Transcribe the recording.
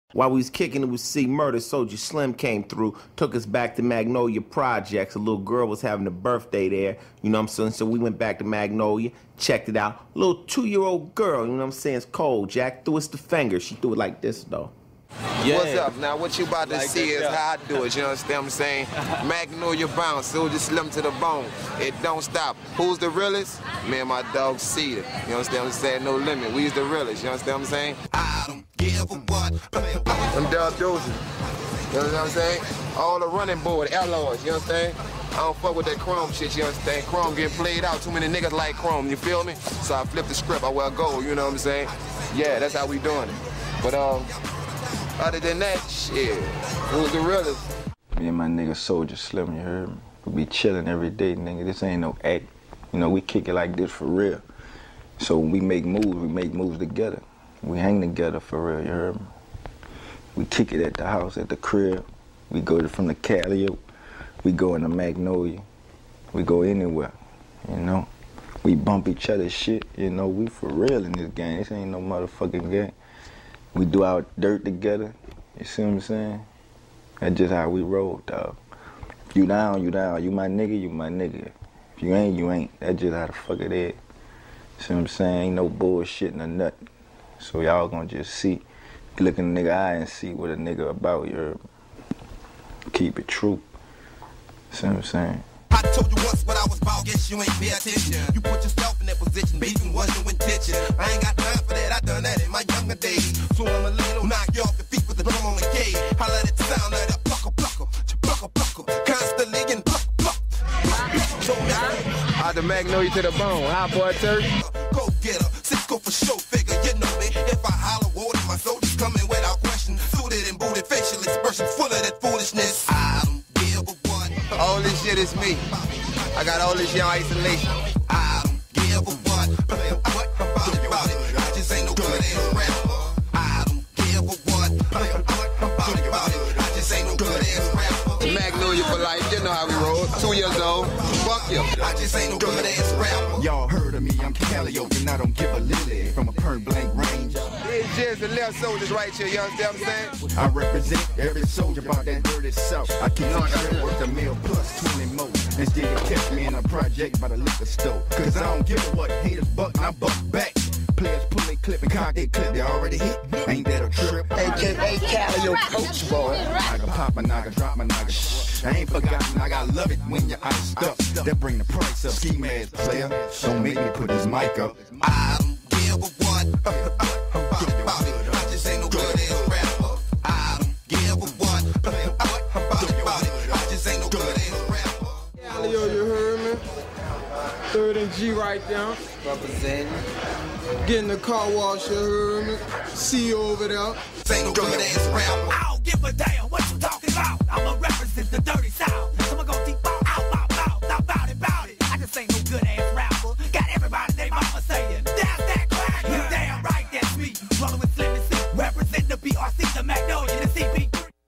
While we was kicking it with C Murder, Soldier Slim came through, took us back to Magnolia Projects. A little girl was having a birthday there, you know what I'm saying? So we went back to Magnolia, checked it out. A little 2-year-old girl, you know what I'm saying? It's cold. Jack threw us the finger. She threw it like this, though. Yeah. What's up? Now, what you about to see is how I do it, you understand what I'm saying? Magnolia bound, Soldier Slim to the bone. It don't stop. Who's the realest? Me and my dog Cedar. You understand what I'm saying? No limit. We's the realest, you understand what I'm saying? I don't give a what. I'm Dub Dozy. You understand what I'm saying? All the running board, alloys, you understand? I don't fuck with that Chrome shit, you understand? Chrome getting played out. Too many niggas like Chrome, you feel me? So I flip the script, I wear gold, you know what I'm saying? Yeah, that's how we doing it. But, other than that, shit, who's the realest? Me and my nigga Soldier Slim, you heard me? We be chilling every day, nigga. This ain't no act. You know, we kick it like this for real. So when we make moves together. We hang together for real, you heard me? We kick it at the house, at the crib. We go from the Calio. We go in the Magnolia. We go anywhere, you know? We bump each other's shit, you know? We for real in this game. This ain't no motherfucking game. We do our dirt together, you see what I'm saying? That's just how we roll, dog. If you down, you down. You my nigga, you my nigga. If you ain't, you ain't. That's just how the fuck it is. See what I'm saying? Ain't no bullshit or nothing. So y'all gonna just see, look in the nigga eye and see what a nigga about. You keep it true. See what I'm saying? I told you once what I was about, guess you ain't pay attention. You put yourself in that position, beating wasn't your intention. I ain't got time for that, I done that in my younger days. So I'm a little knock you off your feet with the drum on the gate. I let it sound like a plucker, plucker, plucker, plucker, constantly getting pluck, pluck. Out the Magnolia to the bone, huh, boy, Turk? Go get her, Cisco for show figure, you know me. If I holler water, my soldiers coming without question. Suited and booted, facial expression full of that foolishness. I don't give a what. All this shit is me. I got all this shit in isolation. I don't give a what. What about it? I just ain't no good ass rapper. I don't give a what. What about it? I just ain't no good ass rapper. Magnolia for life, you know how we roll. 2 years old, fuck you. I just ain't no good ass rapper. Y'all heard of me, I'm Calio, and I don't give a lily from a point blank range. These just the left soldiers right here, you understand what I'm saying? I represent every soldier about that dirty south. I keep it straight with the meal plus 20 more. Instead of catch me in a project by the liquor store. Cause I don't give a what, haters buck and I buck back. Players pull they clip and cock they clip, they already hit. Ain't that a trip? AKA Calio Coach Boy. I can pop a nugget, drop my nugget. I ain't forgotten, I gotta love it when you're iced up. That bring the price up, ski mask player. Don't make me put his mic up. I don't give a what. About it. I just ain't no good ass rapper. I don't give a what. About it. I just ain't no good ass rapper. Calio, you heard me? 3rd and G right there. Representing. Getting the car wash, you heard me? See you over there. Ain't no good ass rapper.